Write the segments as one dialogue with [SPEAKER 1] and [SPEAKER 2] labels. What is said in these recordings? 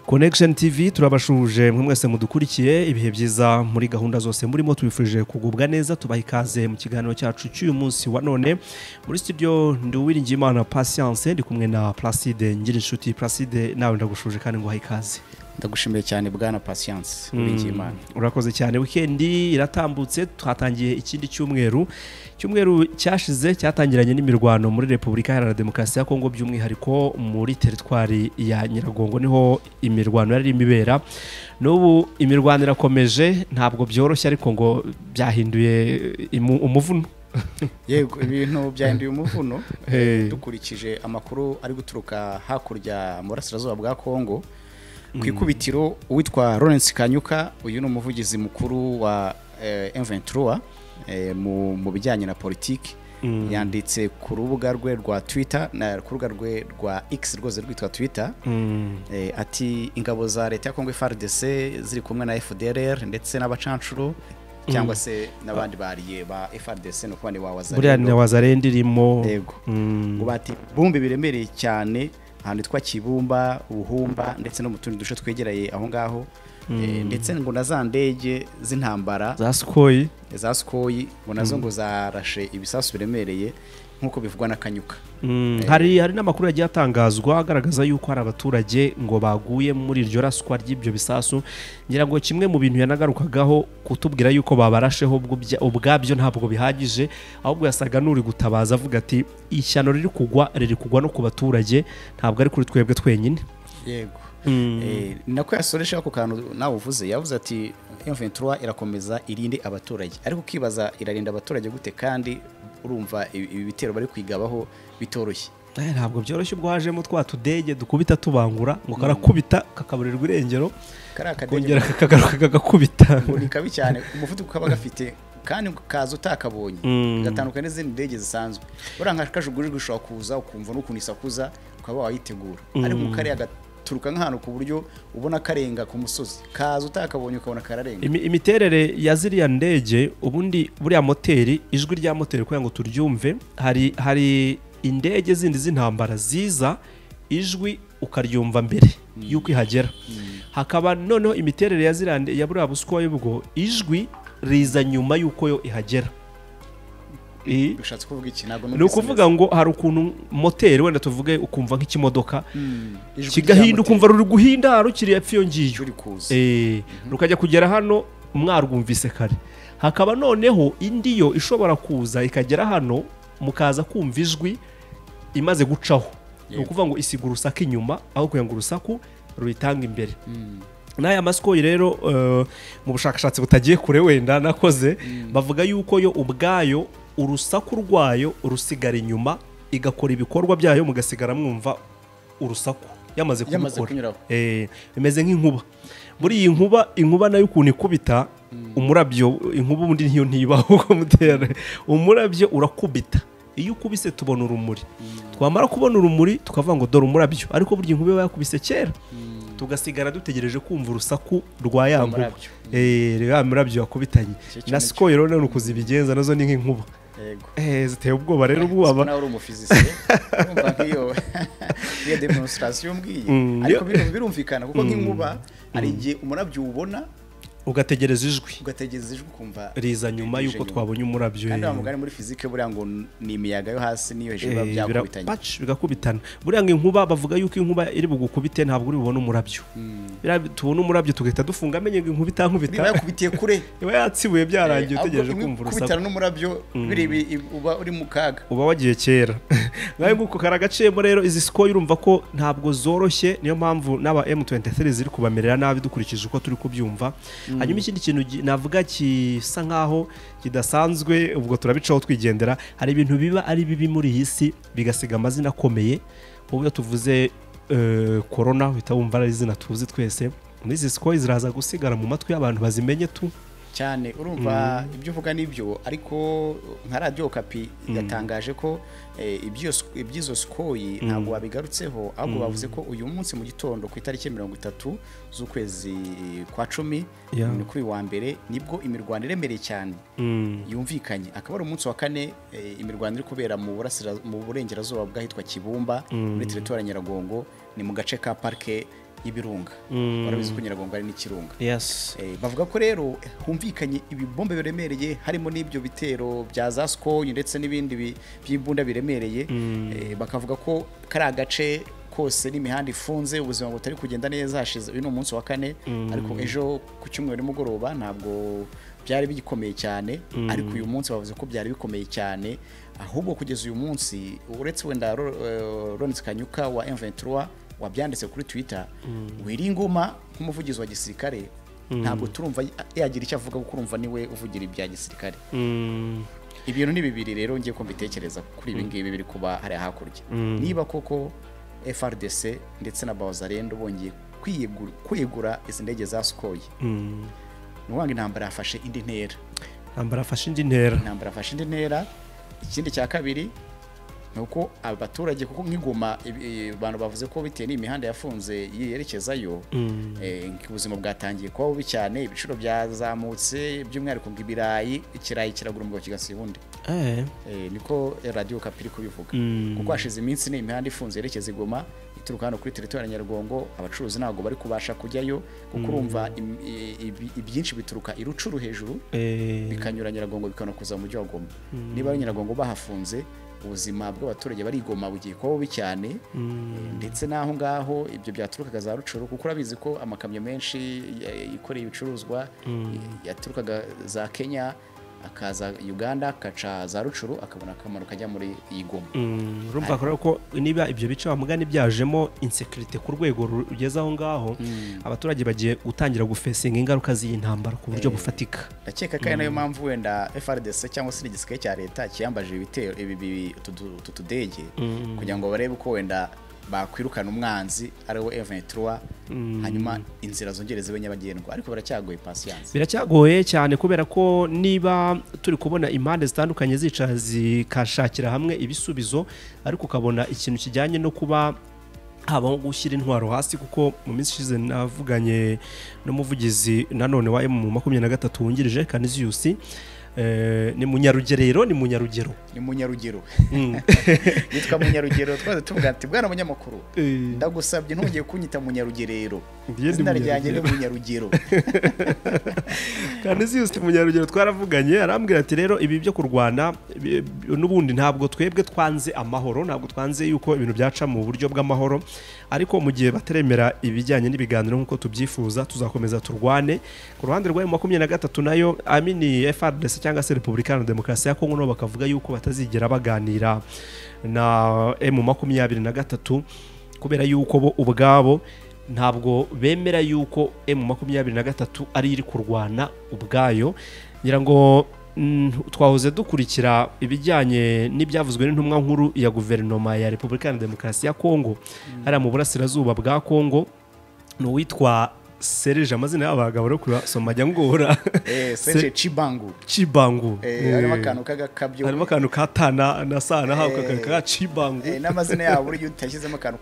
[SPEAKER 1] Connection TV turabashuje mwe mwese mudukurikiye ibihe byiza muri gahunda zose murimo tubifurije kugubwa neza tubaha ikaze mu kiganiro cyacu cy'uyu munsi wa none muri studio Nduwiringiyimana Patience ndi kumwe na Placide Ngirinshuti. Placide nawe ndagushuje kandi ngo ikaze.
[SPEAKER 2] Ndagushimiye cyane bwana Patience Uwiringiyimana.
[SPEAKER 1] Urakoze cyane. Weekend iratambutse twatangiye ikindi cyumweru cyashize cyatangiranye n'imirwano muri Repubulika Iharanira Demokarasi ya Kongo by'umwihariko muri teritwari ya Nyiragongo niho imirwano yari imibera. N'ubu imirwano irakomeje ntabwo byoroshye ariko ngo byahinduye umuvuno.
[SPEAKER 2] Yego ibintu byahinduye umuvuno dukurikije amakuru ari guturuka hakurya mu burasirazuba bwa Kongo. Kwikubitiro uwitwa Lawrence Kanyuka uyu ni umuvugizi mukuru wa M23 mu bijyanye na politiki yanditse ku rubuga rwe rwa Twitter na ku rubuga rwe rwa X rwose rwitwa Twitter ati ingabo za leta ya Kongo FARDC ziri kumwe na FDLR ndetse n'abacancuro cyangwa se nabandi bariye ba FARDC no kwani
[SPEAKER 1] wazarendo irimo
[SPEAKER 2] yego ngo bati bumbe biremereye cyane ahantu twa Kibumba Ubuhumba ndetse no mu tundi duce twegereye aho ngaho ndetse ngo nazandege z'intambara za Sukhoi ngo nazo ngo zarashe ibisasu biremereye nkuko bivugwa na Kanyuka.
[SPEAKER 1] Hari n'amakuru yagiye atangazwa agaragaza yuko hari abaturage ngo baguye muri iryo raswa ry'ibyo bisasu. Ngira ngo kimwe mu bintu yanagarukagaho kutubwira yuko babarasheho ubwabyo ntabwo bihagije ahubwo yasaga n'uri gutabaza avuga ati ishyano riri kugwa no ku baturage ntabwo ari kuri twebwe twenyine.
[SPEAKER 2] Yego nako yasoresha ako kantu nawe uvuze yavuze ati M23 irakomeza irinde abaturage ariko kibaza irarinda abaturage gute kandi urumva ibi bitero bari kwigabaho bitoroshye.
[SPEAKER 1] Ntabwo byoroshye ubwo hajemo twatudege dukubita tubangura ngo karakubita kakaburirwa irengero kongera kakagaruka kagakubita
[SPEAKER 2] ni kabi cyane umuvuduko kaba gafite kandi kaza utakabonye gatandukanye n'izindi ndege zisanzwe uranka kajugurirwa ushobora kuza ukumva n'ukuntu isakuza ukaba wayitegura ariko mu kare turuka nk'ahantu ku buryo ubona karenga ku musozi kaza utakabonye ukabona kararenga.
[SPEAKER 1] Imiterere ya ziriya ndege ubundi buriya moteri ijwi rya moteri kugira ngo turyumve hari indege zindi z'intambara ziza ijwi ukaryumva mbere yuko ihagera hakaba noneho imiterere ya ziriya ya buriya Sukhoi bwo ijwi riza nyuma yuko yo ihagera.
[SPEAKER 2] Ushatse kuvuga iki ntago
[SPEAKER 1] no kuvuga ngo hari ukuntu moteri wenda tuvuge ukumva nk'ikimodoka kigahinda ukumva ruri guhinda rukiri yapfiyo ngiyo rukajya kugera hano mwarwumvise kare hakaba noneho indiyo ishobora kuza ikagera hano mukaza kumva ijwi imaze gucaho no kuvuga ngo isigura urusaku inyuma aho kugira ngo urusaku ruyitanga imbere. N'aya Sukhoi rero mu bushakashatsi butagiye kure wenda nakoze bavuga yuko yo ubwayo urusaku rwayo urusigara inyuma igakora ibikorwa byayo mugasigara mwumva urusaku yamaze kubikora bimeze nk'inkuba. Muri iyi inkuba nayo ukuntu ikubita umurabyo inkuba ubundi ntiyo ntibaho ko mutera umurabyo urakubita iyo ukubise tubona urumuri twamara kubona urumuri tukavuga ngo dore umurabyo ariko burya inkuba yakubise kera tugasigara dutegereje kumva urusaku rwa yankuba ya murabyo yakubitanye na Sukhoi rero no kuzibigenza nazo ni nk'inkuba. Yego ziteye ubwoba rero ubwoba
[SPEAKER 2] nawe uri umufizisiye urumva nk'iyo demonstration mbwiye ariko birumvikana kuko nk'inkuba hari igihe umurabyo ubona
[SPEAKER 1] ugategereza ijwi
[SPEAKER 2] kumva
[SPEAKER 1] riza nyuma yuko twabonye umurabyo
[SPEAKER 2] kandi bamugane muri fizike buriya ngo ni imiyaga yo hasi niyo hejuru byakubitanye
[SPEAKER 1] bigakubitana buriya ngo inkuba bavuga yuko inkuba iri bugukubite ntabwo uri bubone umurabyo tubona umurabyo tugahita dufunga amenye ngo inkuba itankubita
[SPEAKER 2] niba yakubitiye kure
[SPEAKER 1] niba yatsibuye byarangiye utegereje kumva urusaku
[SPEAKER 2] kubitana n'umurabyo biri uba uri mu kaga
[SPEAKER 1] uba wagiye kera ngaho nguko karagacemo rero izi Sukhoi urumva ko ntabwo zoroshye niyo mpamvu n'aba M23 ziri kubamerera nabi dukurikije uko turi kubyumva. Hanyuma ikindi kintu navuga kisa nkaho kidasanzwe ubwo turabicaho twigendera hari ibintu biba ari bibi muri iyi si bigasiga amazina akomeye ubwo tuvuze corona bitawumva ari izina tuzi twese n'izi Sukhoi ziraza gusigara mu matwi y'abantu bazimenye tu
[SPEAKER 2] cyane urumva ibyo uvuga nibyo ariko nka Radio Okapi yatangaje ko ibyizo Sukhoi ntabwo babigarutseho ahubwo bavuze ko uyu munsi mu gitondo ku itariki 30 z'ukwezi kwa 10 ni kuri wa mbere nibwo imirwano iremereye cyane yumvikanye akaba ari umunsi wa kane imirwano iri kubera mu burengerazuba bwahitwa Kibumba muri territoire Nyiragongo ni mu gace ka parke y'ibirunga barabizi ko Nyiragongo ari n'ikirunga bavuga ko rero humvikanye ibibombe biremereye harimo n'ibyo bitero bya za Skoy ndetse n'ibindi by'imbunda biremereye bakavuga ko kari agace kose n'imihanda ifunze ubuzima butari kugenda neza hashize uyu umunsi wa 4 ariko ejo ku cyumweru nimugoroba ntabwo byari bigikomeye cyane ariko uyu munsi bavuze ko byari bikomeye cyane ahubwo kugeza uyu munsi uretse wenda Lawrence Kanyuka wa M23 wabyanditse kuri Twitter Wiringoma nk'umuvugizi wa gisirikare ntabwo turumva yagira icyo avuga kuko urumva niwe uvugira ibya gisirikare ibintu ni bibiri rero ngiye ko mbitekereza kuri ibi ngibi biri kuba hari hakurya niba koko FRDC ndetse na Bazarendo bongeye kwiyegura izi ndege za Skoy nuwanga intambara yafashe indi ntera ikindi cya kabiri nuko abaturage kuko nk'igoma abantu bavuze ko bitewe n'imihanda yafunze yerekezayo ubuzima bwatangiye kuba bubi cyane ibiciro byazamutse by'umwihariko ng'ibirayi ikirayi kiragura umugabo kigasiba undi niko Radio Kapiri kubivuga kuko hashize iminsi n'imihanda ifunze yerekeza igoma ituruka hano kuri territoire ya Nyiragongo abacuruzi ntabwo bari kubasha kujyayo kuko urumva ibyinshi bituruka irucuru hejuru bikanyura Nyiragongo bikanakuza mu mujyi wa Goma niba ari Nyiragongo bahafunze ubuzima bw'abaturage barigoma bugiye kuba bubi cyane ndetse naho ngaho ibyo byaturukaga za rucuru kuko urabizi ko amakamyo menshi yikoreye ibicuruzwa yaturukaga za Kenya akaza Uganda akaca za rucuru akabona akamaro kajya muri Igoma
[SPEAKER 1] urumva ko niba ibyo bice bamugani byajemo insecurity ku rwego rugeze aho ngaho abaturage bagiye gutangira gufesinga ingaruka z'intambara ku buryo bufatika
[SPEAKER 2] ndakeka kandi nayo mpamvu wenda FRDC cyangwa se igisirikare cya leta kiyambaje ibitero ibi tutudege kugira ngo barebe uko wenda bakwirukana umwanzi ariwo M23 hanyuma inzira zongere zibe nyabagendwa ariko baracyagoye patience
[SPEAKER 1] biracyagoye cyane kubera ko niba turi kubona impande zitandukanye zica zikashakira hamwe ibisubizo ariko ukabona ikintu kijyanye no kuba habaho gushyira intwaro hasi kuko mu minsi ishize navuganye n'umuvugizi nanone wa M23 wungirije Canisius ni Munyarugerero
[SPEAKER 2] yitwa Munyarugero twaze tuvuga ati bwana munyamakuru ndagusabye ntongeye kunyita Munyarugerero izina ryanjye ni Munyarugero
[SPEAKER 1] kandi si Munyarugero twaravuganye arambwira ati rero ibi byo kurwana n'ubundi ntabwo twebwe twanze amahoro ntabwo twanze yuko ibintu byaca mu buryo bw'amahoro ariko mu gihe bateremera ibijyanye n'ibiganiro nkuko tubyifuza tuzakomeza turwane ku ruhande rwa M23 nayo amini FARDC cyangwa se Repubulika ya Demokarasi ya Kongo no bakavuga yuko batazigera baganira na M23 kubera yuko bo ubwabo ntabwo bemera yuko M23 ari iri kurwana ubwayo ngira ngo twahoze dukurikira ibijyanye n'ibyavuzwe n'intumwa nkuru ya guverinoma ya Repubulika ya Demokarasi ya Kongo hari mu burasirazuba bwa Kongo no witwa Serge amazina y'abagabo ro kurasoma jya ngora
[SPEAKER 2] Serge
[SPEAKER 1] Chibangu
[SPEAKER 2] harimo akantu kagakabyo
[SPEAKER 1] harimo akantu katana na sana hawo kaka Chibangu
[SPEAKER 2] n'amazina yabo uri utashyizemo akantu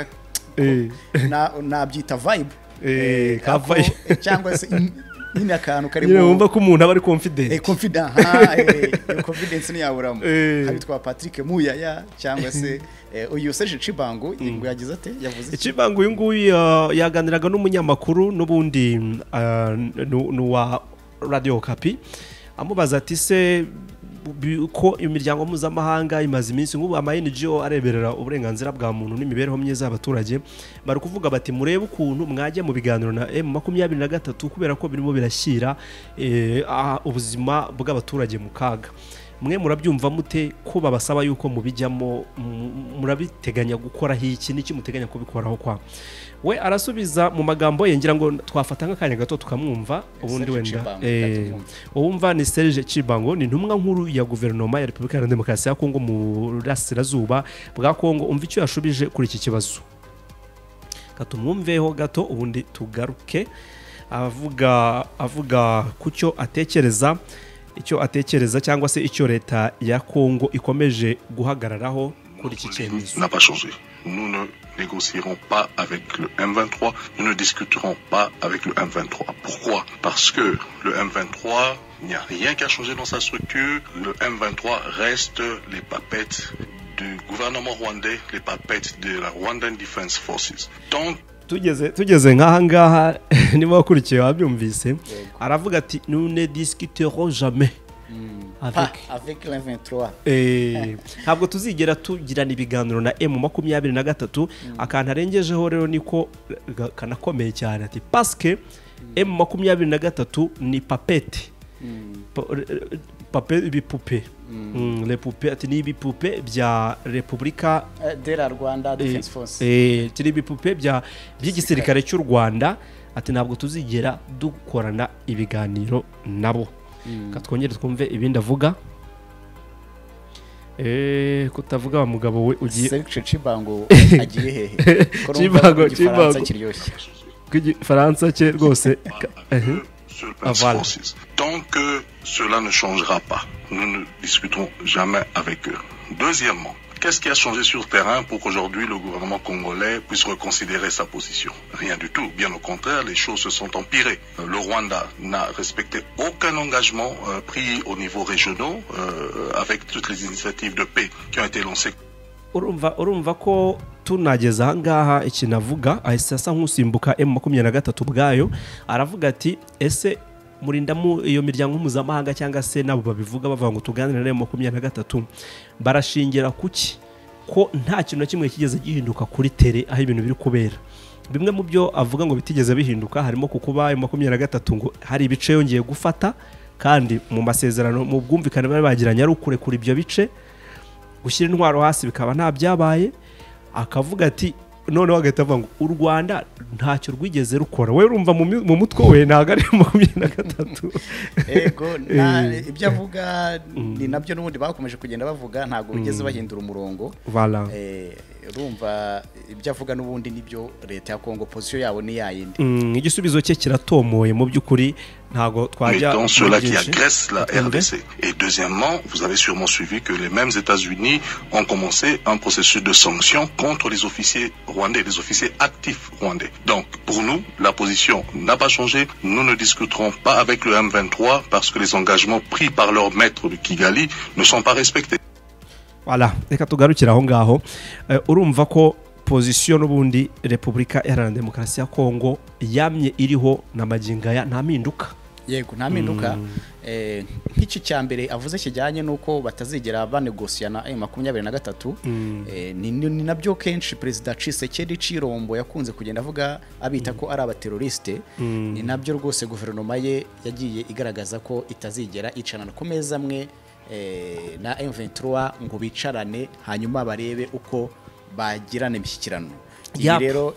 [SPEAKER 2] na byita vibe cyangwa se nyine akantu karimo
[SPEAKER 1] wumva ko umuntu aba ari confident
[SPEAKER 2] confidence ni yaburamo habitwa Patrick Muyaya cyangwa se uyu Serge Chibangu ngo yagize ate yavuze
[SPEAKER 1] Chibangu uyu nguyu yaganiraga n'umunyamakuru n'ubundi wa Radio Kapi amubaza ati se ko imiryango mpuzamahanga imaze iminsi nk'ubu ama-NGO areberera uburenganzira bwa muntu n'imibereho myiza y'abaturage bari kuvuga bati murebe ukuntu mwajya mu biganiro na M23 kubera ko birimo birashyira ubuzima bw'abaturage mu kaga mwe murabyumva mute ko babasaba yuko mubijyamo murabiteganya gukora hiki n'iki muteganya kubikoraho kwa we arasubiza mu magambo ye ngira ngo twafata nk'akanya gato tukamwumva ubundi wenda wumva ni Serge Chibangu ni ntumwa nkuru ya guverinoma ya Repubulika ya Demokarasi ya Kongo mu burasirazuba bwa Kongo umva icyo yashubije kuri iki kibazo katumwumveho gato ubundi tugaruke avuga kucyo atekereza cyangwa se icyo leta ya Kongo ikomeje guhagararaho kuri iki cyemezo.
[SPEAKER 3] Nous ne négocierons pas avec le M23, nous ne discuterons pas avec le M23. Pourquoi? Parce que le M23, il n'y a rien qui a changé dans sa structure. Le M23 reste les papettes du gouvernement rwandais, les papettes de la Rwandan Defense Forces. Donc,
[SPEAKER 1] tugeze nk'aha ngaha niba wakurikiye wabyumvise aravuga ati nous ne discuterons jamais
[SPEAKER 2] avec l'23
[SPEAKER 1] ntabwo tuzigera tugirana ibiganiro na M23 akantu arengejeho rero niko kanakomeye cyane ati parce que M23 ni papete ibipupe les poupées ati ni ibipupe bya Republika
[SPEAKER 2] de la Rwanda Defense Force
[SPEAKER 1] tiri ibipupe by'igisirikare cy'u Rwanda ati ntabwo tuzigera dukorana ibiganiro nabo katwongere twumve ibindi avuga kutavuga wa mugabo we ugiye
[SPEAKER 2] Serge Cibango agiye hehe
[SPEAKER 1] Cibango Faransa cye rwose
[SPEAKER 3] tant que cela ne changera pas, nous ne discuterons jamais avec eux. Deuxièmement, qu'est-ce qui a changé sur le terrain pour qu'aujourd'hui le gouvernement congolais puisse reconsidérer sa position? Rien du tout. Bien au contraire, les choses se sont empirées. Le Rwanda n'a respecté aucun engagement pris au niveau régional avec toutes les initiatives de paix qui ont été lancées.
[SPEAKER 1] urumva ko tunageza aha ngaha ikintu avuga ahise asa nk'usimbuka M23 bwayo aravuga ati ese murinda iyo miryango mpuzamahanga cyangwa se nabo babivuga bavuga ngo tuganire na M23 barashingira kuki ko nta kintu na kimwe kigeze gihinduka kuri tere aho ibintu biri kubera bimwe mu byo avuga ngo bitigeze bihinduka harimo kukuba M23 ngo hari ibice yongeye gufata kandi mu masezerano mu bwumvikane bari bagiranye ari ukurekura ibyo bice gushyira intwaro hasi bikaba nta byabaye akavuga ati noneho agahita avuga ngo u Rwanda ntacyo rwigeze rukora we urumva mu mutwe we ntabwo ari 23
[SPEAKER 2] ego ibyo avuga ni nabyo n'ubundi bakomeje kugenda bavuga ntabwo bigeze bahindura umurongo urumva ibyo avuga n'ubundi nibyo leta ya Kongo position yabo ni yayindi
[SPEAKER 1] igisubizo cye kiratomoye mu by'ukuri ntago twajya
[SPEAKER 3] dans cela qui agresse la RDC. Et deuxièmement, vous avez sûrement suivi que les mêmes États-Unis ont commencé un processus de sanctions contre les officiers rwandais, les officiers actifs rwandais. Donc, pour nous, la position n'a pas changé. Nous ne discuterons pas avec le M23 parce que les engagements pris par leur maître de Kigali ne sont pas respectés.
[SPEAKER 1] Voilà, reka tugarukira aho ngaho urumva ko position n'ubundi Republika Iharanira Demokarasi ya Kongo yamye iriho na magingaya nta mpinduka
[SPEAKER 2] yego nta mpinduka nk'iki cyambere avuze kijyanye nuko batazigera banegosia na M23 ni nabyo kenshi president Tshisekedi Chirombo yakunze kugenda avuga abita ko ari abateroriste ni nabyo rwose guverinoma ye yagiye igaragaza ko itazigera icana ku meza amwe na M23 ngo bicarane hanyuma barebe uko bagirana imishyikirano rero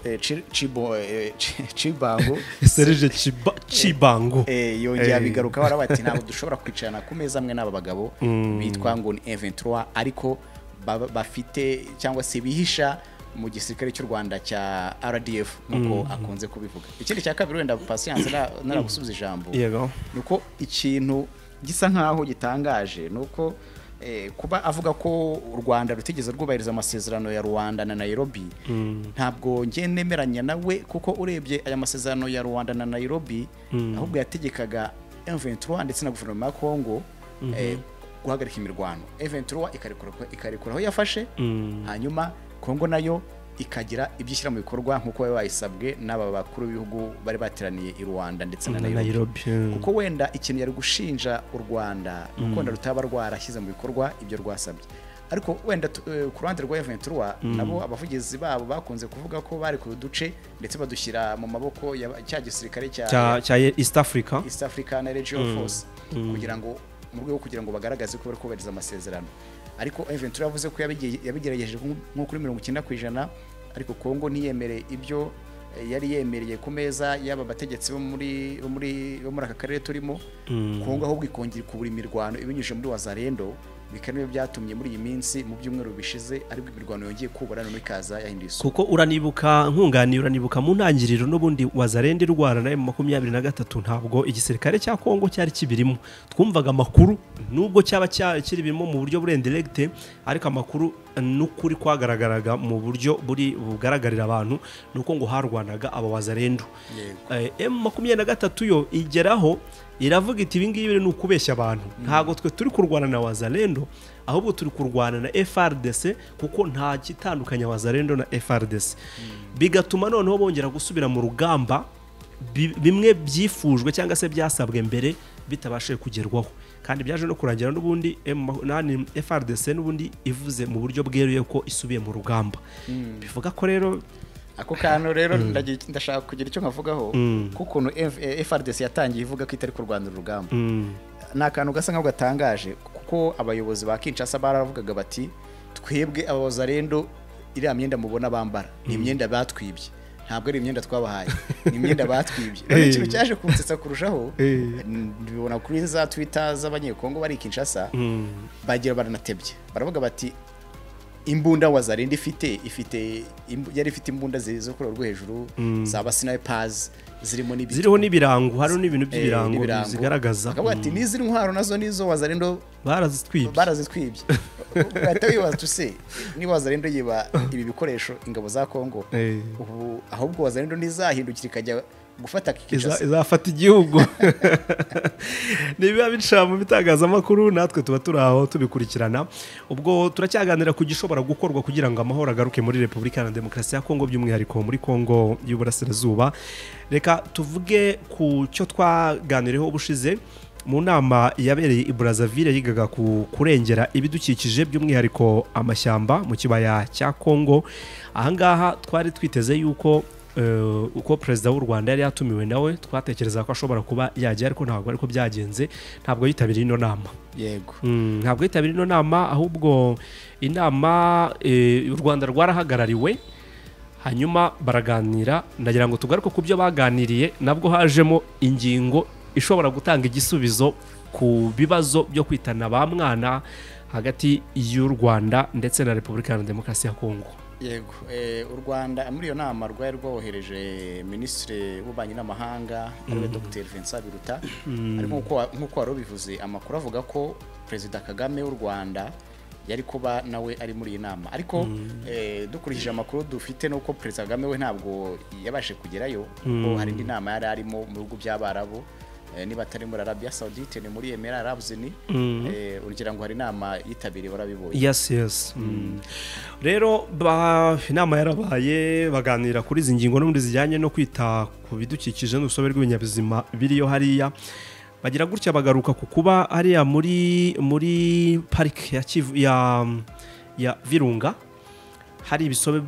[SPEAKER 2] Cibango
[SPEAKER 1] Serge Cibango
[SPEAKER 2] yongeye abigaruka barabati ntabwo dushobora kwicarana ku meza amwe n'aba bagabo bitwa ngo ni M23 ariko bafite cyangwa se bihisha mu gisirikare cy'u Rwanda cya RDF nuko akunze kubivuga ikindi cya kabiri wenda patience naragusubiza ijambo nuko ikintu gisa nkaho gitangaje nuko kuba avuga ko u Rwanda rutigeze rwubahiriza amasezerano ya Rwanda na Nairobi ntabwo ngiye nemeranya nawe kuko urebye aya masezerano ya Rwanda na Nairobi ahubwo yategekaga M23 ndetse na guverinoma ya Kongo guhagarika imirwano M23 ikarekura aho yafashe hanyuma Kongo nayo ikagira ibyishyira mu bikorwa nkuko bayisabwe n'aba bakuru b'ibihugu bari bateraniye i Rwanda ndetse na Nairobi kuko wenda ikintu yari gushinja u Rwanda nuko rutaba rwarashyize mu bikorwa ibyo rwasabye ariko wenda ku ruhande rwa M23 nabo abavugizi babo bakunze kuvuga ko bari ku duce ndetse badushyira mu maboko cya gisirikare cya
[SPEAKER 1] East Africa
[SPEAKER 2] na Regional Force kugira ngo mu rwego kugira ngo bagaragaze ko bari kubahiriza amasezerano ariko M23 yavuze ko yabigerageje nko kuri 90% ariko Kongo ntiyemere ibyo yari yemereye ku meza y'aba bategetsi bo muri aka karere turimo Kongo ahubwo ikongera kubura imirwano ibinyuje muri Wazalendo bikaniwe byatumye muri iyi minsi mu byumweru bishize ariko imirwano yongeye kuburana no ikaza yahinduye
[SPEAKER 1] kuko uranibuka mu ntangiriro n'ubundi Wazalendo rwara na M23 ntabwo igisirikare cya Kongo cyari kibirimo twumvaga amakuru nubwo cyaba kiri birimo mu buryo burendirecte ariko amakuru n'ukuri kwagaragaraga mu buryo buri bugaragarira abantu nuko ngo harwanaga aba Wazalendo M23 yo igeraho iravuga iti ibingibi ni ukubeshya abantu ntago twe turi kurwana na Wazalendo ahubwo turi kurwana na FRDC kuko nta kitandukanya Wazalendo na FRDC bigatuma noneho bongera gusubira mu rugamba bimwe byifujwe cyangwa se byasabwe mbere bitabashe kugerwaho kandi byaje no kurangira n'ubundi FRDC n'ubundi ivuze mu buryo bweruye ko isubiye mu rugamba bivuga ko rero
[SPEAKER 2] ako kantu rero ndashaka kugira icyo nkavugaho kuko FRDC yatangiye ivuga ko itari kurwanira urugamba na kantu gasa nkaho gatangaje kuko abayobozi ba Kinshasa baravugaga bati twebwe abazarendo iriya myenda mubona bambara ni imyenda batwibye ntabwo ari imyenda twabahaye ni imyenda batwibye ikintu cyaje kunsetsa kurushaho ndibona kuri za Twitter z'abanyekongo bari Kinshasa bagira baranatebye baravuga bati imbunda Wazalendo yari ifite imbunda zo kuri rwo hejuru zaba snipers
[SPEAKER 1] ziriho n'ibirango hariho n'ibintu by'ibirango zigaragaza
[SPEAKER 2] akavuga ati n'iziri ntwaro nazo nizo Wazalendo barazitwibye bahita bibaza tuse ni Wazalendo yiba ibi bikoresho ingabo za Kongo ubu ahubwo Wazalendo ntizahindukira ikajya gufata Kinshasa
[SPEAKER 1] izafata igihugu nibiba bica mu bitangazamakuru natwe tuba turi aho tubikurikirana ubwo turacyaganira ku gishobora gukorwa kugira ngo amahoro agaruke muri Repubulika ya Demokarasi ya Kongo by'umwihariko muri Kongo y'Uburasirazuba reka tuvuge ku cyo twaganiriyeho ubushize mu nama yabereye i Brazzaville yigaga ku kurengera ibidukikije by'umwihariko amashyamba mu kibaya cya Kongo ahangaha twari twiteze yuko uko perezida w'u Rwanda yari yatumiwe nawe twatekereza ko ashobora kuba yajya ariko ntabwo ariko byagenze ntabwo yitabiriye ino nama
[SPEAKER 2] yego
[SPEAKER 1] ntabwo yitabiriye ino nama ahubwo inama u Rwanda rwarahagarariwe hanyuma baraganira ndagira ngo tugaruke ku byo baganiriye nabwo hajemo ingingo ishobora gutanga igisubizo ku bibazo byo kwitana ba mwana hagati y'u Rwanda ndetse na Repubulika ya Demokarasi ya Kongo
[SPEAKER 2] yego u Rwanda muri iyo nama rwari rwohereje minisitiri w'ububanyi n'amahanga ariwe Dr Vincent Biruta ariko nk'uko wari ubivuze amakuru avuga ko Perezida Kagame w'u Rwanda yari kuba nawe ari muri iyi nama ariko dukurikije amakuru dufite nuko Perezida Kagame we ntabwo yabashe kugerayo kuko hari indi nama yari arimo mu bihugu by'Abarabu niba atari muri Arabia Saudite ni muri Emirates Arabes Unis urugero ngo hari inama yitabiriye barabibonye
[SPEAKER 1] yes rero inama yarabaye baganira kuri izi ngingo n'ubundi zijyanye no kwita ku bidukikije n'urusobe rw'ibinyabuzima biriyo hariya bagira gutya bagaruka ku kuba hariya muri parike ya Virunga hari ibisobe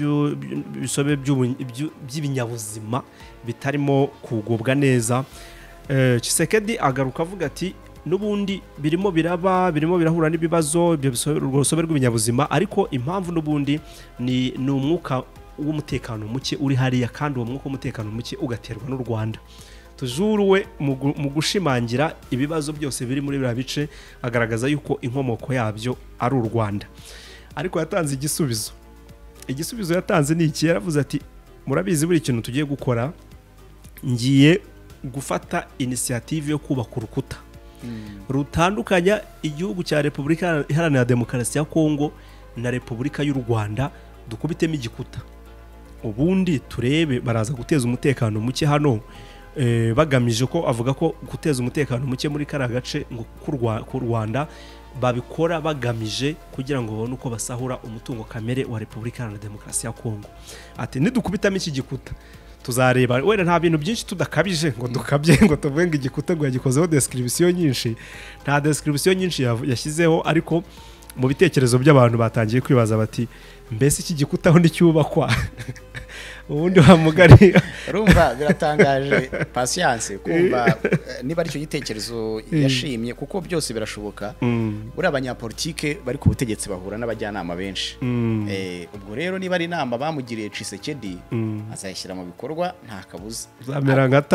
[SPEAKER 1] by'ibinyabuzima bitarimo kugubwa neza Tshisekedi agaruka avuga ati nubundi birimo birahura n'ibibazo urusobe rw'ibinyabuzima ariko impamvu nubundi ni umwuka w'umutekano muke uri hariya kandi uwo mwuka w'umutekano muke ugaterwa n'u Rwanda tujuruwe mu gushimangira ibibazo byose biri muri biriya bice agaragaza yuko inkomoko yabyo ari u Rwanda ariko yatanze igisubizo yatanze ni iki yaravuze ati murabizi buri kintu tugiye gukora ngiye gufata initiative yo kubaka urukuta rutandukanya igihugu cya Repubulika Iharanira Demokarasi ya Kongo na Repubulika y'u Rwanda dukubitemo igikuta ubundi turebe baraza guteza umutekano muke hano bagamije ko avuga ko guteza umutekano muke muri kara gace ngo ku Rwanda babikora bagamije kugira ngo babone uko basahura umutungo kamere wa Repubulika Iharanira Demokarasi ya Kongo ati nidukubitamo iki gikuta tuzareba wenda nta bintu byinshi tudakabije ngo dukabye ngo tuvuge ngo igikuta ngo yagikozeho description nyinshi nta description nyinshi yashyizeho ariko mu bitekerezo by'abantu batangiye kwibaza bati mbese iki gikuta aho nticyubakwa ubundi hamugari
[SPEAKER 2] urumva biratangaje patience kumva niba ari cyo gitekerezo yashimye kuko byose birashoboka buri abanyapolitike bari ku butegetsi bahura n'abajyanama benshi ubwo rero niba ari inama bamugiriye Tshisekedi azayishyira mu bikorwa nta kabuza
[SPEAKER 1] zamera nka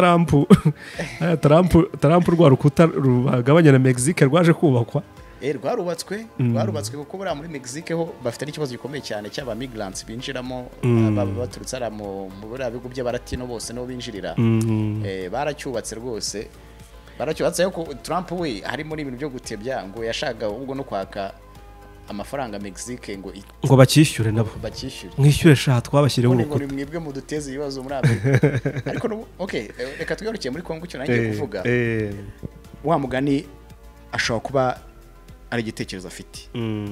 [SPEAKER 1] Trump rwa rukuta rugabanya na Mexique rwaje kubakwa
[SPEAKER 2] rwarubatswe kuko buriya muri Mexique ho bafite n'ikibazo gikomeye cyane cy'aba migrants binjiramo baturutse ara mu buriya bihugu by'abaratino bose no binjirira baracyubatse rwose baracyubatse yuko Trump we harimo n'ibintu byo gutebya ngo yashaka ubwo no kwaka amafaranga Mexique ngo
[SPEAKER 1] bakishyure nabo mwishyure sha twabashyireho
[SPEAKER 2] urukuta ngo mwebwe muduteze ibibazo muri Amerika ariko okay reka twigarukiye muri Kongo cyo nangiye kuvuga wa mugani ashobora kuba ari igitekerezo afite.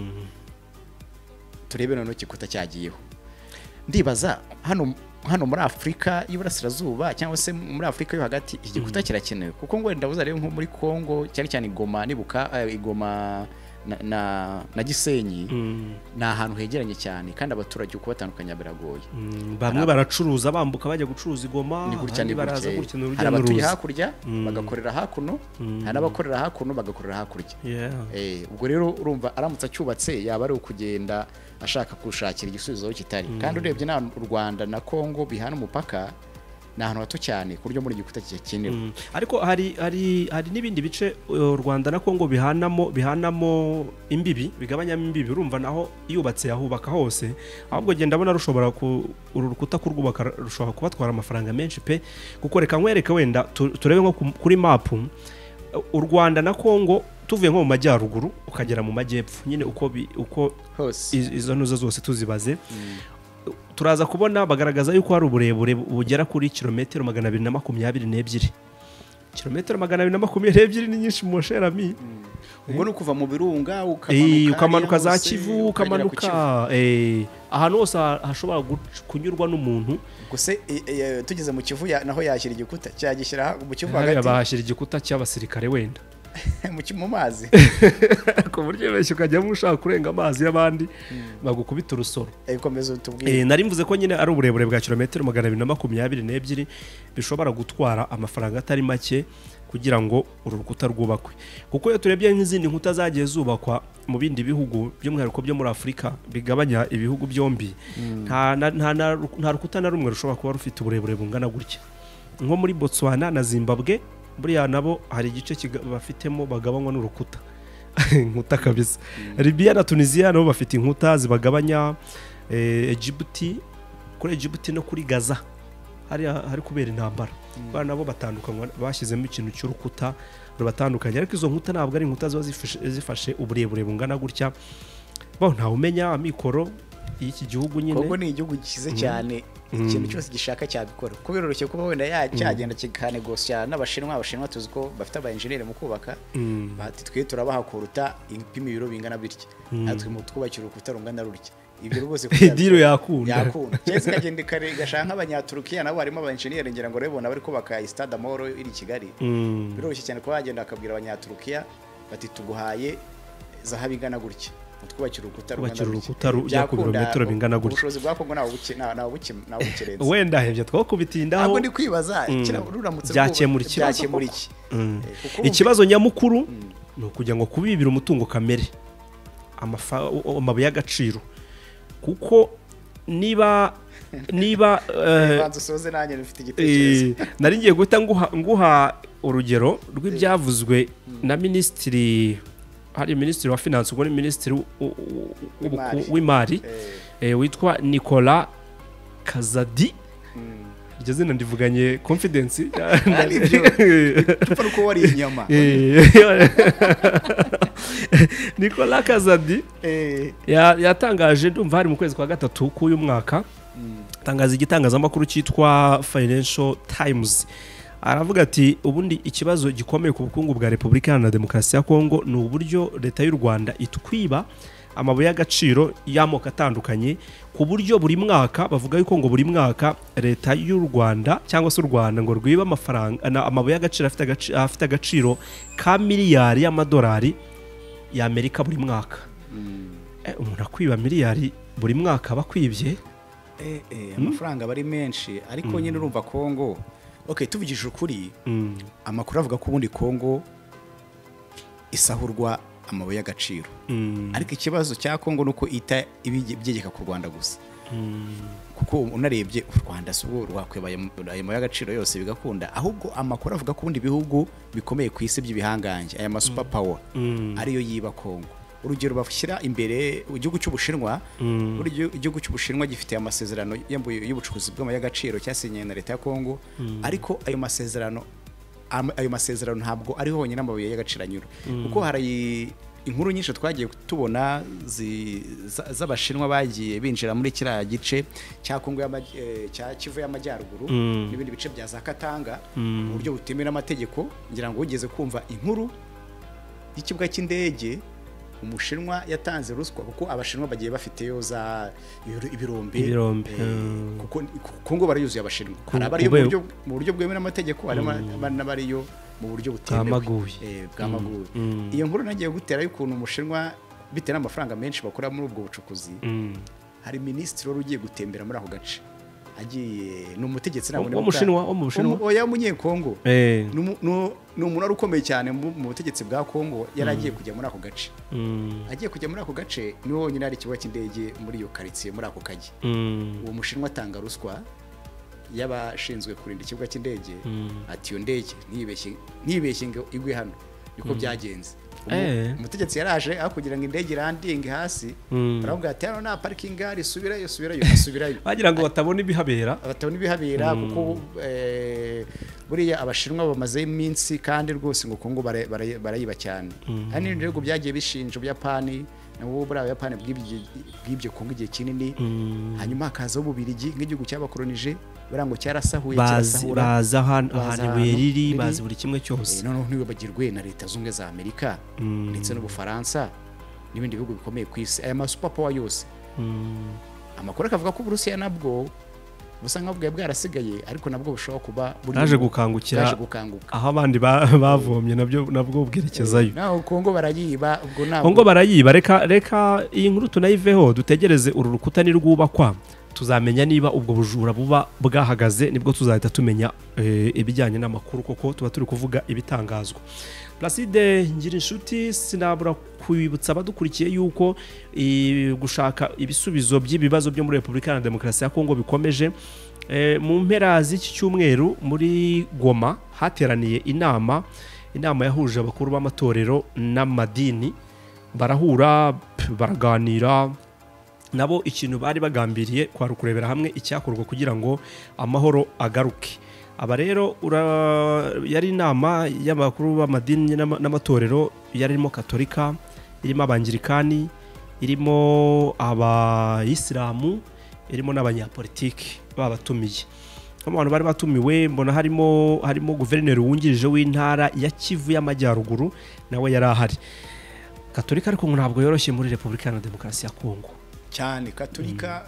[SPEAKER 2] Turebe noneho igikuta cyagiyeho. Ndibaza hano muri Afrika y'Iburasirazuba cyangwa se muri Afrika yo hagati igikuta kirakenewe kuko ngo ndabuza rero nko muri Kongo cyane cyane Goma nibuka Igoma na Gisenyi na ahantu hegeranye cyane kandi abaturage uko batandukanya biragoye.
[SPEAKER 1] Bamwe baracuruza bambuka bajya gucuruza Igoma,
[SPEAKER 2] hari baraza gutya n'urujya n'uruza hakurya bagakorera hakuno, hari abakorera hakuno bagakorera hakurya. Ubwo rero urumva aramutse acyubatse yaba ari ukugenda ashaka kushakira igisubizo kitari. Kandi urebye na Rwanda na Kongo bihana umupaka ni ahantu hato cyane ku buryo muri igikuta cyenewe.
[SPEAKER 1] Ariko hari n'ibindi bice Rwanda na Kongo bihanamo imbibi bigabanyamo imbibi, urumva naho yubatse yahubaka hose, ahubwo genda abona rushobora uru rukuta kurwubaka rushobora kubatwara amafaranga menshi pe, kuko reka nkwereke wenda turebe nko kuri mapu u Rwanda na Kongo tuvuye nko mu majyaruguru ukagera mu majyepfo nyine uko izo nuzo zose tuzibaze turaza kubona bagaragaza yuko hari uburebure bugera kuri kilometero 222. Kilometero 222 ni nyinshi mu sherami.
[SPEAKER 2] Ubwo no kuva mu birunga
[SPEAKER 1] ukamanuka za Kivu ukamanuka ahantu hose hashobora kunyurwa n'umuntu.
[SPEAKER 2] Guse tugeze mu Kivu naho yashyira igikuta cyagishyira mu Kivu hagati.
[SPEAKER 1] Bahashyira igikuta cy'abasirikare wenda
[SPEAKER 2] mu mazi
[SPEAKER 1] ku buryo benshi ukajyamo ushaka kurenga amazi y'abandi bagukubita urusoro.
[SPEAKER 2] Komeza utubwire.
[SPEAKER 1] Nari mvuze ko nyine ari uburebure bwa kilometero 222 bishobora gutwara amafaranga atari make kugira ngo uru rukuta rwubakwe, kuko iyo turebye nk'izindi nkuta zagiye zubakwa mu bindi bihugu by'umwihariko byo muri Afrika bigabanya ibihugu byombi nta rukuta na rumwe rushobora kuba rufite uburebure bungana gutya. Nko muri Botswana na Zimbabwe buriya nabo hari igice bafitemo bagabanywa n'urukuta inkuta kabisa. Libya na Tunisia nabo bafite inkuta zibagabanya. Kuri Egypt no kuri Gaza hari kubera intambara, bana nabo batandukanywa bashyizemo ikintu cy'urukuta rubatandukanye, ariko izo nkuta ntabwo ari inkuta ziba zifashe uburebure bungana gutya. Ntawe umenya amikoro y'iki gihugu nyine.
[SPEAKER 2] Kongo ni igihugu gikize cyane, ikintu cyose gishaka cyabikora kuko biroroshye kuba wenda cyagenda kikanegosya n'abashinwa tuzi ko bafite aba engineer mu kubaka bati twe turabaha kuruta impimi biro bingana bitya natwe mu twubakira urukuta rungana rurya. Ibyo rwose
[SPEAKER 1] diro yakunda
[SPEAKER 2] cyese kagende kare gashanga abanyaturukiya nabo harimo aba engineer ngira ngo rebona bari kubaka Stade Amahoro iri Kigali. Biroroshye cyane ko bagenda akabwira abanyaturukiya bati tuguhaye zahabu ingana gutya twubakira urukuta rujya ku birometero bingana gutya. Ubushobozi bwa Kongo nawo bukerenze
[SPEAKER 1] wenda hevye twakubitindaho
[SPEAKER 2] ahubwo ndi kwibaza ruramutse
[SPEAKER 1] byakemura iki. Ikibazo nyamukuru no kujya ngo kubibira umutungo kamere amabuye y'agaciro, kuko niba
[SPEAKER 2] banzusoze nanye bifite igitekerezo
[SPEAKER 1] nari ngiye guhita nguha urugero rw'ibyavuzwe na minisitiri wa finance ubwo ni minisitiri w'imari witwa Nicolas Kazadi. Iryo zina ndivuganye confidence
[SPEAKER 2] tuko wari inyama.
[SPEAKER 1] Nicolas Kazadi yatangaje ndumva hari mu kwezi kwa gatatu k'uyu mwaka tangaza igitangazamakuru cyitwa Financial Times. Aravuga ati ubundi ikibazo gikomeye ku bukungu bwa Repubulika Iharanira Demokarasi ya Kongo ni uburyo leta y'u Rwanda itwiba amabuye y'agaciro y'amoko atandukanye, ku buryo buri mwaka bavuga yuko ngo buri mwaka leta y'u Rwanda cyangwa se u Rwanda ngo rwiba amabuye y'agaciro afite agaciro ka miliyari y'amadolari y'Amerika buri mwaka. Umuntu akwiba miliyari buri mwaka bakwibye
[SPEAKER 2] amafaranga bari menshi, ariko nyine urumva Kongo tuvugije ukuri amakuru avuga ko ubundi Kongo isahurwa amabuye y'agaciro, ariko ikibazo cya Kongo nuko ita ibibyegeka ku Rwanda gusa, kuko unarebye u Rwanda subwo rwakweba ayo mabuye y'agaciro yose bigakunda, ahubwo amakuru avuga ko ubundi bihugu bikomeye ku isi by'ibihanganje aya ma super power ariyo yiba Kongo. Urugero bashyira imbere igihugu cy'Ubushinwa, igihugu cy'Ubushinwa gifite amasezerano y'ubucukuzi bw'amabuye y'agaciro cyasinye na leta ya Kongo, ariko ayo masezerano ntabwo ari honyine amabuye y'agaciro anyura, kuko hari inkuru nyinshi twagiye tubona z'Abashinwa bagiye binjira muri kiriya gice cya Kongo cya Kivu y'Amajyaruguru n'ibindi bice bya za Katanga mu buryo butemewe n'amategeko. Ngira ngo ugeze kumva inkuru y'ikibuga cy'indege umushinwa yatanze ruswa kuko abashinwa bagiye bafiteyo za ibirombe kuko Kongo barayuzuye abashinwa hari abariyo mu buryo bwemewe n'amategeko harimo n'abariyo mu buryo butemewe bw'amaguye iyo nkuru nagiye gutera y'ukuntu umushinwa bitewe n'amafaranga menshi bakora muri ubwo bucukuzi hari minisitiri wari ugiye gutembera muri ako gace agiye n'umutegetsi nabone oya munyekongo ni umuntu ari ukomeye cyane mu butegetsi bwa Kongo yari agiye kujya muri ako gace agiye kujya muri ako gace niho honyine hari ikibuga cy'indege muri iyo quartier muri ako kagi uwo mushinwa atanga ruswa y'abashinzwe kurinda ikibuga cy'indege ati iyo ndege ntibeshye ngo igwe hano niko byagenze umutegetsi yaraje aho kugira ngo indege irandinge hasi baravuga ati hano nta parking gari subirayo
[SPEAKER 1] bagira ngo batabona ibihabera
[SPEAKER 2] kuko buriya abashinwa bamaze iminsi kandi rwose ngo Kongo barayiba cyane hari n'ibindi byagiye bishinja Ubuyapani nabo buri Abayapani bw'ibyo Kongo igihe kinini hanyuma hakazaho Ububirigi nk'igihugu cyabakolonije barango cyarasahuye kirasahura
[SPEAKER 1] baza ahantu weriri bazi buri kimwe cyose
[SPEAKER 2] noneho ntibagirwe na leta zunze za Amerika ndetse n'Ubufaransa n'ibindi bihugu bikomeye ku isi aya super power yose amakuru akavuga ko Uburusiya nabwo busa nk'abwo bwarasigaye ariko nabwo bushobora kuba
[SPEAKER 1] naje gukangukira aho abandi bavomye nabwo bwerekezayo
[SPEAKER 2] naho Kongo barayiba ubwo nabwo
[SPEAKER 1] Kongo barayiba reka iyi nkuru tunayiveho dutegereze uru rukuta ni rwubakwa tuzamenya niba ubwo bujura buba bwahagaze nibwo tuzahita tumenya ibijyanye n'amakuru koko tuba turi kuvuga ibitangazwa. Placide Ngirinshuti sinabura kwibutsa abadukurikiye yuko gushaka ibisubizo by'ibibazo byo muri Repubulika ya Demokarasi ya Kongo bikomeje. Mu mpera z'iki cyumweru muri Goma hateraniye inama yahuje abakuru b'amatorero n'amadini barahura baraganira nabo ikintu bari bagambiriye kwa rukurebera hamwe icyakorwa kugira ngo amahoro agaruke. Aba rero yari inama y'abakuru b'amadini n'amatorero yarimo Katolika, irimo Abangirikani, irimo Abayisilamu, irimo n'abanyapolitiki babatumiye. Abantu bari batumiwe mbona harimo guverineri wungirije w'intara ya Kivu y'Amajyaruguru nawe yari ahari. Katolika ariko ntabwo yoroshye muri Repubulika ya Demokarasi ya Kongo
[SPEAKER 2] cyane. Katolika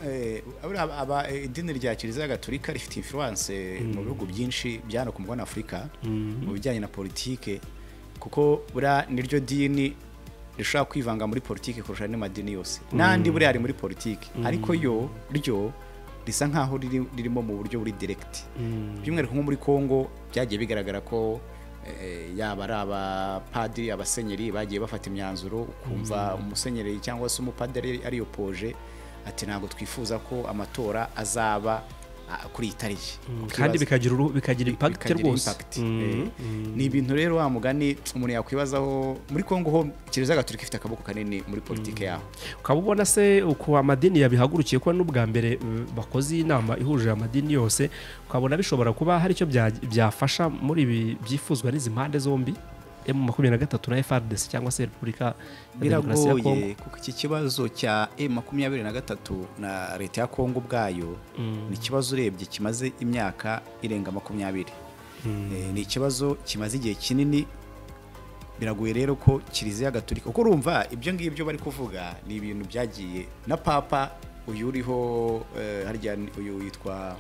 [SPEAKER 2] idini rya Kiliziya Gatolika rifite influence mu bihugu byinshi byano ku mugabane Afurika mu bijyanye na politike kuko bura niryo dini rishaka kwivanga muri politike kurusha n'amadini yose nandi buri ari muri politike ariko ryo risa nkaho ririmo mu buryo buri direct by'umwihariko nko muri Kongo byagiye bigaragara ko yaba ari abapadiri abasenyeri bagiye bafata imyanzuro ukumva umusenyeri cyangwa se umupadiri ari opoje ati ntabwo twifuza ko amatora azaba kuri itariki
[SPEAKER 1] kandi bikagira impact rwose.
[SPEAKER 2] Ni ibintu rero wa mugani umuntu yakwibazaho muri Kongo ho Kiliziya Gatolika ifite akaboko kanini muri politike yaho.
[SPEAKER 1] Ukabubona se uko amadini yabihagurukiye ko n'ubwa mbere bakoze inama ihuje amadini yose ukabona bishobora kuba hari icyo byafasha muri ibi byifuzwa n'izi mpande zombi M23 na FARDC cyangwa se Repubulika ya Demokarasi ya Kongo.
[SPEAKER 2] Kuko iki kibazo cya M23 na leta ya Kongo bwayo ni kibazo urebye kimaze imyaka irenga 20. Ni ikibazo kimaze igihe kinini. Biragoye rero ko Kiliziya Gatolika uko urumva ibyo ngibyo bari kuvuga ni ibintu byagiye na papa uyu uriho harya uyu yitwa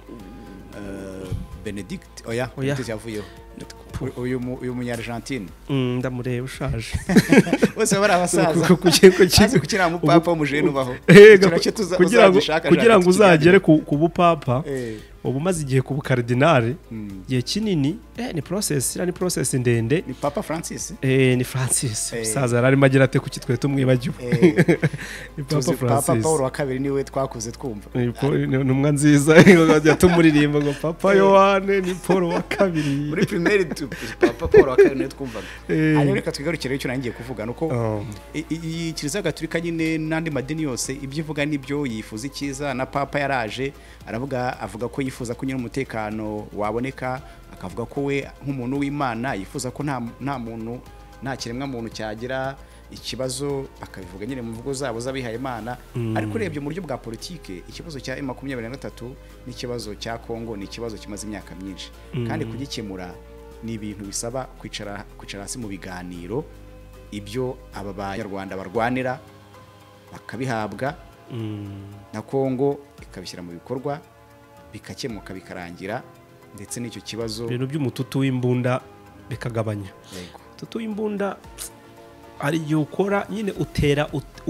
[SPEAKER 2] Benedict yavuyeho uyu munya-Argentine
[SPEAKER 1] ndamureba ushaje
[SPEAKER 2] bose bari abasaza kugira ngo papa umujene ubaho
[SPEAKER 1] kugira ngo uzagere ku bupapa ubu maze igihe ku bukardinale gihe kinini ni process ndende.
[SPEAKER 2] Ni Papa Francis
[SPEAKER 1] ni Francis saza yararimo agira ate kuki twe tumwibagiwe
[SPEAKER 2] ni Papa Francis. Papa Paul wa kabiri niwe twakuze twumva
[SPEAKER 1] numwa nziza yatumuririmba ngo Papa Yohane ni Paul wa kabiri
[SPEAKER 2] muri primaire Papa Paul wa kabiri niwe twumva. Hanyuma reka twigarukire icyo nangiye kuvuga nuko iyi Kiliziya Gatolika nyine n'andi madini yose ibyivuga nibyo yifuza ikiza na Papa yaraje avuga ko yifuza ko nyine umutekano waboneka akavuga ko we nk'umuntu w'Imana yifuza ko nta kiremwa muntu cyagira ikibazo akabivuga nyine mu mvugo zabo z'abihaye Imana. Ariko urebye mu buryo bwa politike ikibazo cya M23 n'ikibazo cya Kongo ni ikibazo kimaze imyaka myinshi kandi kugikemura ni ibintu bisaba kwicara hasi mu biganiro ibyo aba banyarwanda barwanira bakabihabwa na Kongo ikabishyira mu bikorwa bikakemuka bikarangira ndetse n'icyo kibazo
[SPEAKER 1] ibintu by'umututu w'imbunda bikagabanya. Umututu w'imbunda ari igihe ukora nyine utera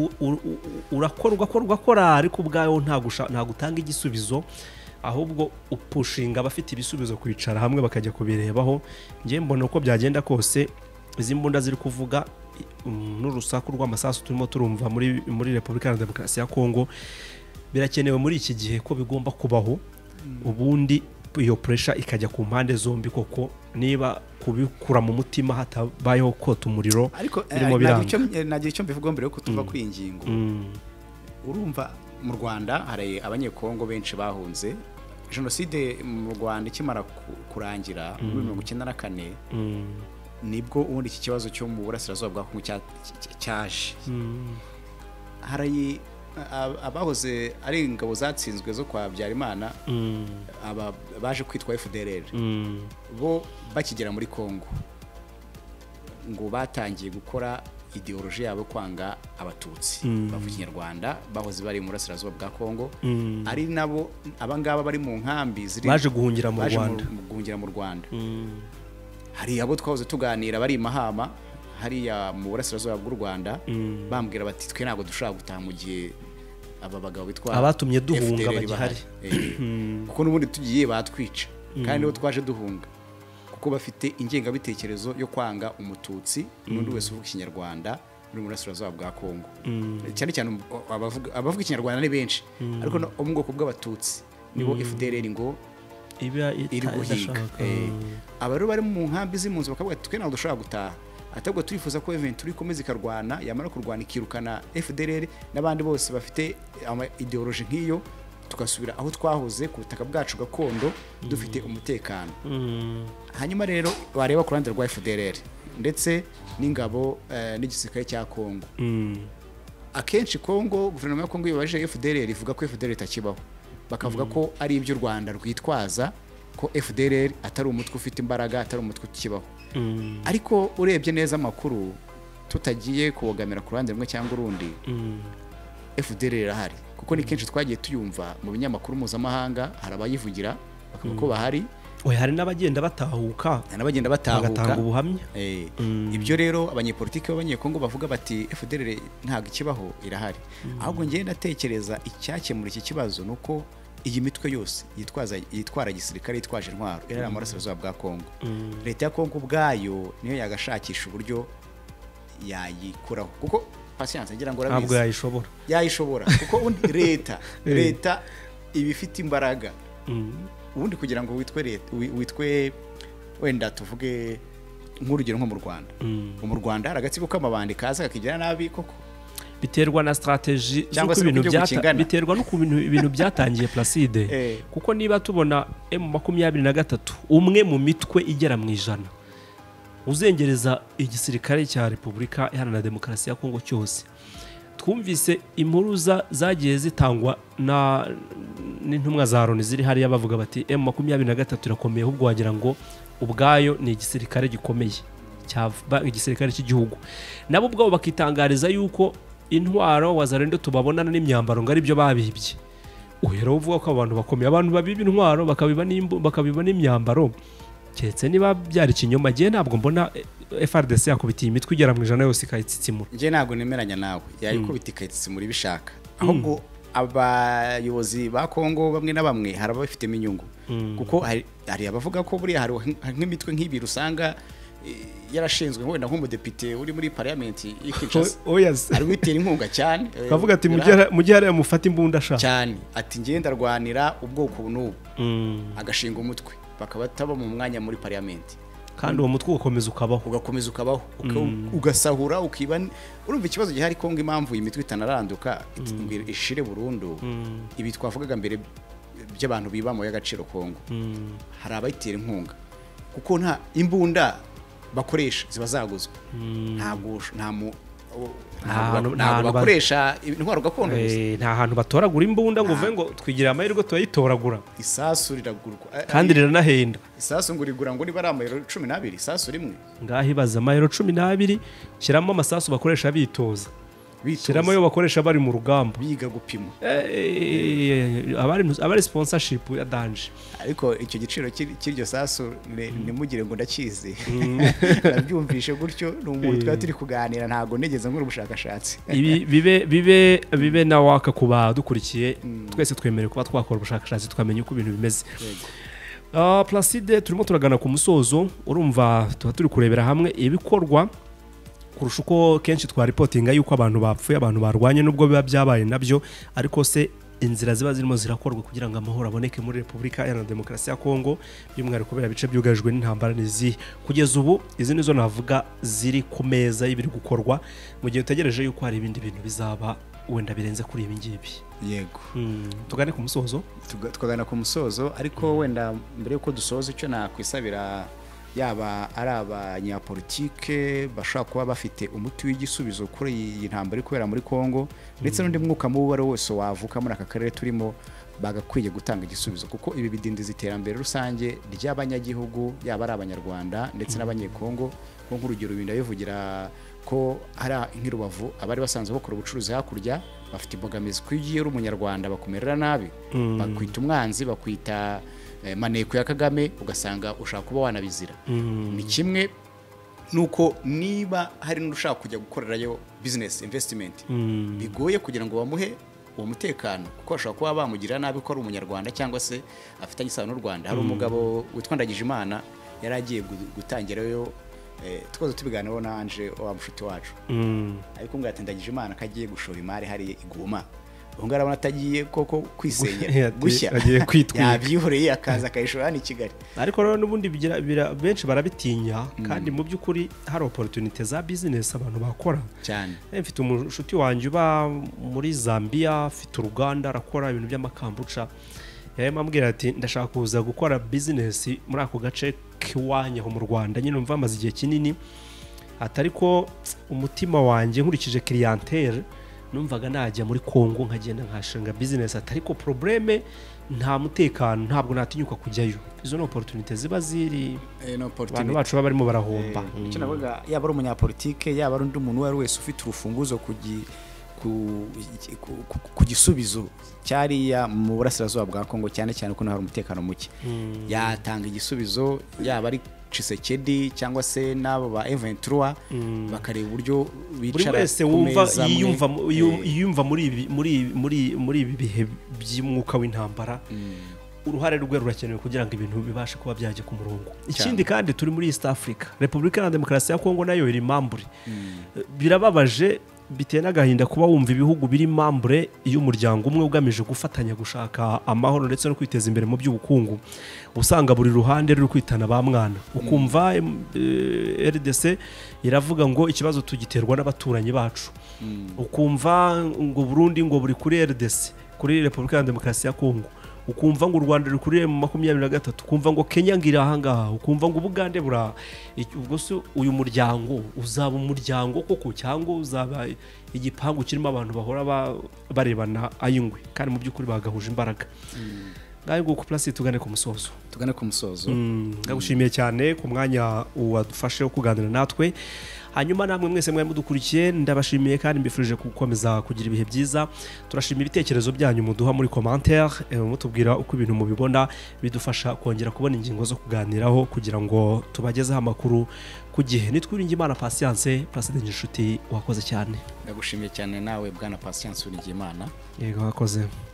[SPEAKER 1] ugakora ariko ubwayo nta gutanga igisubizo, ahubwo upushinga abafite ibisubizo kwicara hamwe bakajya kubirebaho. Njye mbona uko byagenda kose izi mbunda ziri kuvuga n'urusaku rw'amasasu turimo turumva muri Repubulika ya Demokarasi ya Kongo birakenewe muri iki gihe ko bigomba kubaho, ubundi iyo pressure ikajya ku mpande zombi, koko niba kubikura mu mutima hatabayeho kota umuriro birimo biranga.
[SPEAKER 2] Nagira icyo mbivuga mbere yo kutuva kuri ingingo. Urumva mu Rwanda hari abanyekongo benshi bahunze jenoside mu Rwanda ikimara kurangira muri 1994 nibwo ubundi iki kibazo cyo mu burasirazuba bwa Kongo cyaje. Hari abahoze ari ingabo zatsinzwe zo kwa Byarimana baje kwitwa FDLR bo bakigera muri Kongo ngo batangiye gukora ideology yabo kwanga abatutsi bavuga Ikinyarwanda, bahoze bari mu burasirazuba bwa Kongo ari nabo abangaba bari mu nkambi
[SPEAKER 1] baje guhungira
[SPEAKER 2] mu Rwanda. Hari abo twahoze tuganira bari Mahama hariya mu burasirazuba bw'u Rwanda bambwira bati twe ntabwo dushaka gutaha mu gihe aba bagabo bitwa
[SPEAKER 1] abatumye duhunga bagihari
[SPEAKER 2] kuko n'ubundi tugiye batwica kandi niho twaje duhunga kuko bafite ingengabitekerezo yo kwanga umututsi n'undi wese uvuga Ikinyarwanda muri burasirazuba bwa Kongo. Cyane cyane abavuga Ikinyarwanda ni benshi ariko no mu bwoko bw'abatutsi nibo FDLR ngo iri guhiga. Aba rero bari mu nkambi z'impunzi bakavuga twe ntabwo dushaka gutaha, atabwo turifuza ko event turi komeza ikarwana, yamara kurwana ikirukana FDLR n'abandi bose bafite ideology nk'iyo, tugasubira aho twahoze ku butaka bwacu gakondo dufite umutekano. Hanyuma rero bareba ku ruhande rwa FDLR ndetse n'ingabo n'igisirikare cya Kongo. Akenshi Kongo, guverinoma ya Kongo yibaje FDLR ivuga ko FDLR itakibaho, bakavuga ko ari ibyo Rwanda rwitwaza ko FDLR atari umutwe ufite imbaraga, atari umutwe ukibaho. Ariko urebye neza amakuru tutagiye kubogamira ku ruhande rumwe cyangwa urundi, FDLR irahari kuko ni kenshi twagiye tuyumva mu binyamakuru mpuzamahanga, hari abayivugira bakavuga ko bahari.
[SPEAKER 1] Hari n'abagenda batahuka
[SPEAKER 2] bagatanga
[SPEAKER 1] ubuhamya.
[SPEAKER 2] Ibyo rero abanyepolitiki b'abanyekongo bavuga bati FDLR ntabwo ikibaho, irahari. Ahubwo ngiye ndatekereza icyakemura iki kibazo nuko iyi mitwe yose yitwara gisirikare yitwaje intwaro iri mu burasirazuba bwa Kongo, leta ya Kongo ubwayo niyo yagashakisha uburyo yayikuraho kuko patience ngira ngo
[SPEAKER 1] ntabwo
[SPEAKER 2] yayishobora kuko leta ibifite imbaraga. Ubundi kugira ngo witwe wenda tuvuge nk'urugero nko mu Rwanda, mu Rwanda hari agatsiko k'amabandi kaza kakigira nabi koko,
[SPEAKER 1] biterwa na strategy biterwa no ibintu byatangiye Placide. Kuko niba tubona M23 umwe mu mitwe igera mu 100 uzengereza igisirikare cya Repubulika Iharanira Demokarasi ya Kongo cyose, twumvise impuruza zagiye zitangwa n'intumwa za Loni ziri hariya bavuga bati M23 irakomeye, ahubwo wagira ngo ubwayo ni igisirikare gikomeye igisirikare cy'igihugu. Nabo ubwabo bakitangariza yuko intwaro wazarendo tubabonana n'imyambaro ngo ari byo babibye. Uhera uvuga ko abantu bakomeye, abantu babiba intwaro bakabiba n'imyambaro, keretse niba byari kinyoma. Giye ntabwo mbona FRDC yakubitiye imitwe igera mu 100 yose ikayitsitsimura.
[SPEAKER 2] Ngiye ntabwo nemeranya nawe, yayikubita ikayitsitsimura ibishaka. Ahubwo abayobozi ba Kongo bamwe na bamwe hari abafitemo inyungu kuko hari abavuga ko buri hari nk'imitwe nk'ibiri usanga yarashinzwe wenda nk'umudepite uri muri parliament y'Kinshasa ari witera inkunga cyane,
[SPEAKER 1] kavuga ati mu gihe ari mufata imbunda ashaka
[SPEAKER 2] cyane, ati ngiye ndarwanira ubwoko n'ubu, agashinga umutwe bakabataba mu mwanya muri parliament,
[SPEAKER 1] kandi uwo mutwe ugakomeza
[SPEAKER 2] ukabaho ugasahura ukiba. Urumva ikibazo gihari Kongo, impamvu iyi mitwe itanaranduka ishire burundu, ibi twavugaga mbere by'abantu biba mu y'agaciro Kongo, hari abayitera inkunga kuko nta imbunda bakoresha ziba zaguzwe, ntabwo bakoresha intwaro gakondo
[SPEAKER 1] nta hantu batoragura imbunda ngo uve ngo twigire amahirwe turayitoragura.
[SPEAKER 2] Isasu riragurwa
[SPEAKER 1] kandi riranahenda.
[SPEAKER 2] Isasu ngo rigura ngo niba ari amayero 12 isasu rimwe.
[SPEAKER 1] Ngaho ibaza amayero 12 shyiramo amasasu bakoresha bitoza. Shyiramo yo bakoresha bari mu rugamba
[SPEAKER 2] biga gupima.
[SPEAKER 1] Abari sponsorship ya Danje.
[SPEAKER 2] Ariko icyo giciro cy'iryo sasu nimugire ngo ndakizi. Nabyumvishe gutyo n'umuntu twari turi kuganira ntago negeze nkuru ubushakashatsi.
[SPEAKER 1] bibe na waka kuba dukurikiye twese twemereye kuba twakora ubushakashatsi twamenye uko ibintu bimeze. Placide turimo turagana ku musozo urumva tuba turi kurebera hamwe ibikorwa kurusha uko kenshi twa reportinga yuko abantu bapfuye abantu barwanye nubwo biba byabaye nabyo ariko se inzira ziba zirimo zirakorwa kugira ngo amahoro aboneke muri Repubulika Iharanira Demokarasi ya Kongo by'umwihariko kubera bice byugajwe n'intambara nizi kugeza ubu izi nizo navuga ziri ku meza y'ibiri gukorwa mu gihe utegereje yuko hari ibindi bintu bizaba wenda birenze kuri ibi ngibi.
[SPEAKER 2] Yego
[SPEAKER 1] tugane ku musozo
[SPEAKER 2] tukagana ku musozo ariko wenda mbere yuko dusoza icyo nakwisabira yaba ari abanyapolitike bashaka kuba bafite umuti w'igisubizo kuri iyi ntambara kubera muri Kongo ndetse n'undi mwuka mubi wari wose wavuka muri aka karere turimo bagakwiye gutanga igisubizo kuko ibi bidindiza iterambere rusange ry'abanyagihugu yaba ari abanyarwanda ndetse n'abanyekongo nko nk'urugero binda bivugira ko hari nk'irubavu abari basanzwe bakora ubucuruzi hakurya bafite imbogamizi kwigiye uri umunyarwanda bakumerera nabi bakwita umwanzi bakwita maneko ya Kagame ugasanga ushaka kuba wanabizira. Ni kimwe nuko niba hari n'ushaka kujya gukorerayo business investment bigoye kugira ngo bamuhe uwo mutekano kuko ashaka kuba bamugira nabi ko ari umunyarwanda cyangwa se afitanye isano n'u Rwanda. Hari umugabo witwa Ndagijimana yari agiye gutangirayo twazo tubiganiraho nanje wa mushuti wacu ariko ngati Ndagijimana kagiye gushora imari hari iguma ungarabona atagiye koko kwisenyera gushya
[SPEAKER 1] agiye kwitwika
[SPEAKER 2] yabyihoreye akaza kayishora ni Kigali.
[SPEAKER 1] Ariko rero nubundi benshi barabitinya kandi mu by'ukuri hari opportunity za business abantu bakora
[SPEAKER 2] cyane.
[SPEAKER 1] Mfite umushuti wanjye uba muri Zambia afite uruganda arakora ibintu by'amakambuca yamambwira ati ndashaka kuza gukora business muri ako gace kiwanya ho mu Rwanda nyine umva amaze igihe kinini atariko umutima wanjye nkurikije clientele numvaga najya muri Kongo nkagenda nkashinga business atariko probleme nta mutekano ntabwo natinyuka kujyayo. Izo no opportunity ziba ziri abantu bacu baba barimo barahomba.
[SPEAKER 2] Icyo navuga yaba ari umunyapolitike yaba ari undi muntu wari wese ufite urufunguzo ku gisubizo cyariya mu burasirazuba bwa Kongo cyane cyane ko hari umutekano muke yatanga igisubizo yaba ari Tshisekedi cyangwa se nabo ba M23 bakareba uburyo bicara
[SPEAKER 1] yumva muri ibi bihe by'umwuka w'intambara uruhare rwe rurakenewe kugira ngo ibintu bibashe kuba byajya ku murongo. Ikindi kandi turi muri East Africa Repubulika Iharanira Demokarasi ya Kongo nayo iri mambure birababaje biteye n'agahinda kuba wumva ibihugu biri mambure y'umuryango umwe ugamije gufatanya gushaka amahoro ndetse no kwiteza imbere mu by'ubukungu usanga buri ruhande ruri kwitana ba mwana ukumva RDC iravuga ngo ikibazo tugiterwa n'abaturanyi bacu ukumva ngo Burundi ngo buri kuri RDC kuri Repubulika ya Demokarasi ya Kongo ukumva ngo u Rwanda rukuriye mu 23 ukumva ngo Kenya ngira ahangaha ukumva ngo Bugande bura ubwo se uyu muryango uzaba umuryango koko cyangwa uzaba igipangu kirimo abantu bahora barebana ayingwe kandi mu by'ukuri bagahuje imbaraga. Ngaye ngo ku place tugane ku musozo ndagushimiye cyane ku mwanya wadufashe wo kuganira natwe hanyuma namwe mwese mwari mudukurikiye ndabashimiye kandi mbifurije gukomeza kugira ibihe byiza. Turashimira ibitekerezo byanyu muduha muri commentaire mutubwira uko ibintu mubibona bidufasha kongera kubona ingingo zo kuganiraho kugira ngo tubagezeho amakuru ku gihe. Nitwiringe Imana Patience President Nshuti wakoze cyane.
[SPEAKER 2] Ndagushimiye cyane nawe bwana Patience Uringimana.
[SPEAKER 1] Yego wakoze.